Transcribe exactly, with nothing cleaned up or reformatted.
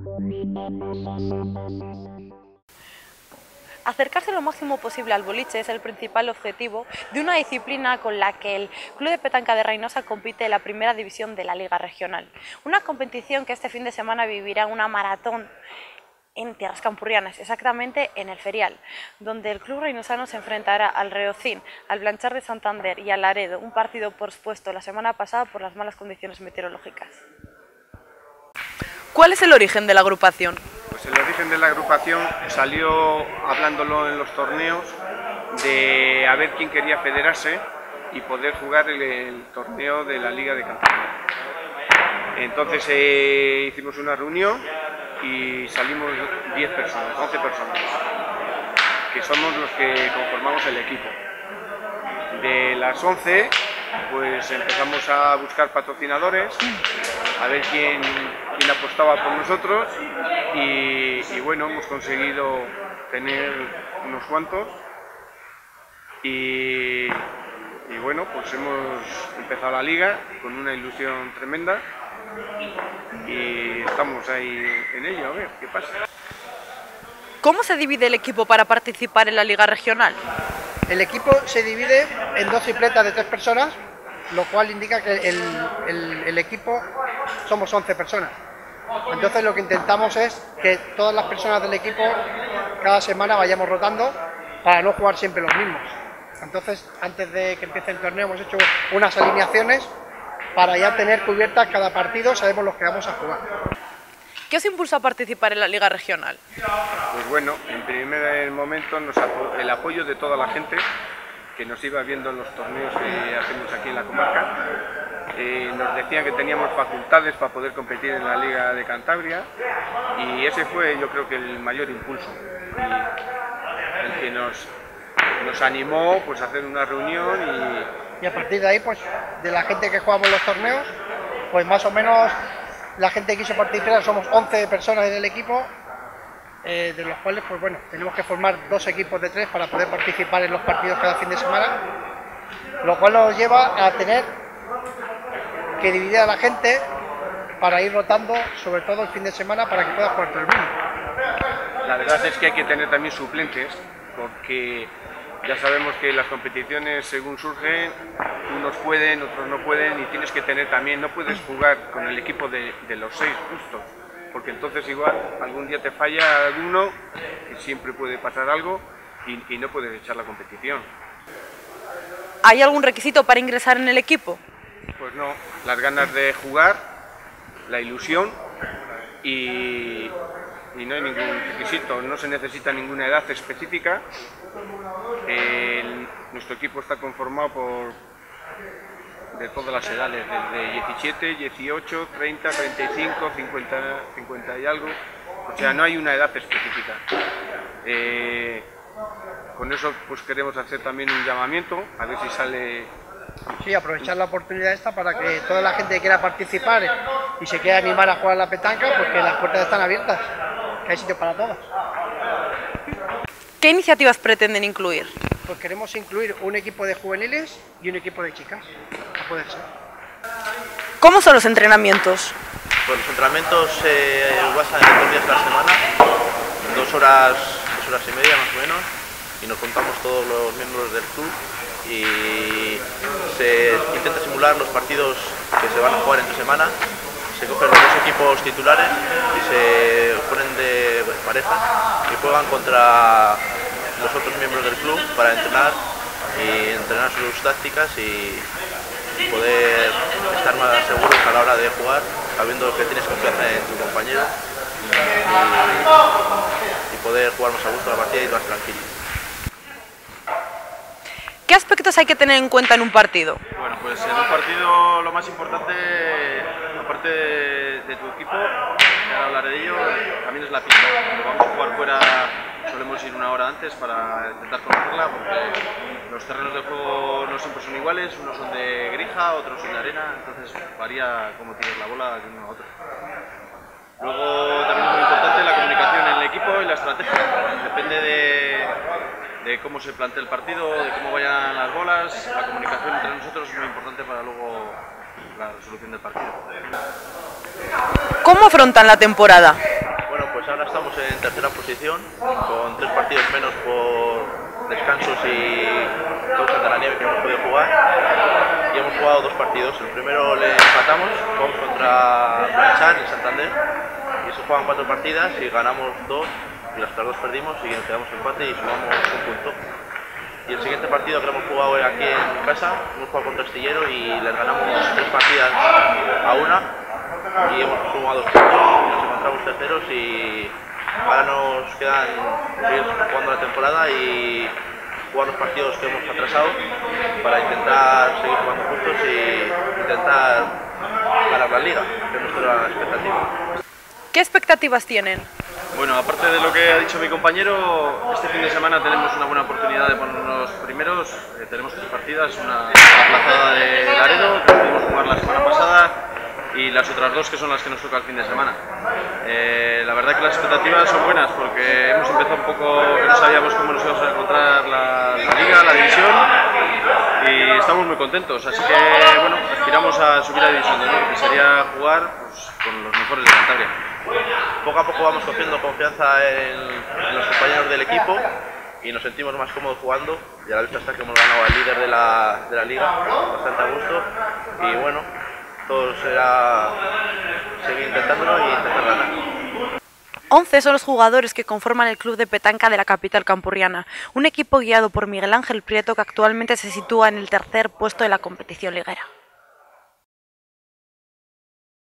Acercarse lo máximo posible al boliche es el principal objetivo de una disciplina con la que el Club de Petanca de Reinosa compite en la primera división de la Liga Regional. Una competición que este fin de semana vivirá una maratón en tierras campurrianas, exactamente en el Ferial, donde el club reinosano se enfrentará al Reocín, al Blanchard de Santander y al Laredo, un partido pospuesto la semana pasada por las malas condiciones meteorológicas. ¿Cuál es el origen de la agrupación? Pues el origen de la agrupación salió, hablándolo en los torneos, de a ver quién quería federarse y poder jugar el, el torneo de la Liga de Cantabria. Entonces eh, hicimos una reunión y salimos diez personas, once personas, que somos los que conformamos el equipo. De las once, pues empezamos a buscar patrocinadores, a ver quién, quién apostaba por nosotros y, y bueno, hemos conseguido tener unos cuantos y, y bueno, pues hemos empezado la liga con una ilusión tremenda y estamos ahí en ello, a ver qué pasa. ¿Cómo se divide el equipo para participar en la Liga Regional? El equipo se divide en dos tripletas de tres personas, lo cual indica que el, el, el equipo somos once personas. Entonces lo que intentamos es que todas las personas del equipo cada semana vayamos rotando para no jugar siempre los mismos. Entonces, antes de que empiece el torneo hemos hecho unas alineaciones para ya tener cubiertas cada partido, sabemos los que vamos a jugar. ¿Qué os impulsa a participar en la Liga Regional? Pues bueno, en primer momento nos apo el apoyo de toda la gente que nos iba viendo en los torneos que hacemos aquí en la comarca. Eh, nos decían que teníamos facultades para poder competir en la Liga de Cantabria y ese fue, yo creo, que el mayor impulso y el que nos, nos animó pues, a hacer una reunión y... y a partir de ahí, pues de la gente que jugamos los torneos, pues más o menos la gente que quiso participar, somos once personas en el equipo, eh, de los cuales pues bueno, tenemos que formar dos equipos de tres para poder participar en los partidos cada fin de semana, lo cual nos lleva a tener que dividir a la gente para ir rotando, sobre todo el fin de semana, para que pueda jugar todo el mundo. La verdad es que hay que tener también suplentes, porque ya sabemos que las competiciones según surgen, unos pueden, otros no pueden y tienes que tener también, no puedes jugar con el equipo de, de los seis justos, porque entonces igual algún día te falla alguno y siempre puede pasar algo y, y no puedes echar la competición. ¿Hay algún requisito para ingresar en el equipo? Pues no, las ganas de jugar, la ilusión y, y no hay ningún requisito, no se necesita ninguna edad específica. El, nuestro equipo está conformado por de todas las edades, desde diecisiete, dieciocho, treinta, treinta y cinco, cincuenta, cincuenta y algo, o sea, no hay una edad específica. Eh, con eso pues queremos hacer también un llamamiento, a ver si sale... Sí, aprovechar la oportunidad esta para que toda la gente que quiera participar y se quiera animar a jugar a la petanca, porque las puertas están abiertas, que hay sitio para todas. ¿Qué iniciativas pretenden incluir? Pues queremos incluir un equipo de juveniles y un equipo de chicas, a poder ser. ¿Cómo son los entrenamientos? Pues los entrenamientos eh, basan en dos días a la semana, dos horas, dos horas y media más o menos, y nos juntamos todos los miembros del club y se intenta simular los partidos que se van a jugar entre semana. Se cogen los dos equipos titulares y se ponen de pareja y juegan contra los otros miembros del club para entrenar y entrenar sus tácticas y poder estar más seguros a la hora de jugar, sabiendo que tienes confianza en tu compañero y, y poder jugar más a gusto la partida y más tranquilo. ¿Qué aspectos hay que tener en cuenta en un partido? Bueno, pues en un partido lo más importante, aparte de, de tu equipo, que ahora hablaré de ello, también es la pista. Cuando vamos a jugar fuera solemos ir una hora antes para intentar conocerla, porque los terrenos de juego no siempre son iguales, unos son de grija, otros son de arena, entonces varía cómo tienes la bola de uno a otro. Luego también es muy importante la comunicación en el equipo y la estrategia. Depende de, de cómo se plantea el partido, de cómo vayan las bolas, la comunicación entre nosotros es muy importante para luego la resolución del partido. ¿Cómo afrontan la temporada? en tercera posición, con tres partidos menos por descansos y causas de la nieve que hemos podido jugar. Y hemos jugado dos partidos. El primero le empatamos, jugamos contra Blanchard en Santander, y se juegan cuatro partidas y ganamos dos, y las otras dos perdimos y nos quedamos empate y sumamos un punto. Y el siguiente partido que hemos jugado aquí en casa, hemos jugado contra Astillero y les ganamos tres partidas a una y hemos sumado dos puntos y nos encontramos terceros, y ahora nos quedan seguir jugando la temporada y jugar los partidos que hemos atrasado para intentar seguir jugando juntos y intentar ganar la liga, que es nuestra expectativa. ¿Qué expectativas tienen? Bueno, aparte de lo que ha dicho mi compañero, este fin de semana tenemos una buena oportunidad de ponernos primeros. Eh, tenemos tres partidas, una aplazada de Laredo, que pudimos jugar la semana pasada, y las otras dos que son las que nos toca el fin de semana. Eh, la verdad que las expectativas son buenas porque hemos empezado un poco, que no sabíamos cómo nos íbamos a encontrar la, la liga, la división, y estamos muy contentos, así que bueno, aspiramos a subir a división de honor, que sería jugar pues, con los mejores de Cantabria. Poco a poco vamos cogiendo confianza en, en los compañeros del equipo y nos sentimos más cómodos jugando, y a la vista está que hemos ganado al líder de la, de la liga, bastante a gusto, y bueno, todo será seguir intentándolo y intentar ganar. once son los jugadores que conforman el club de petanca de la capital campurriana, un equipo guiado por Miguel Ángel Prieto que actualmente se sitúa en el tercer puesto de la competición liguera.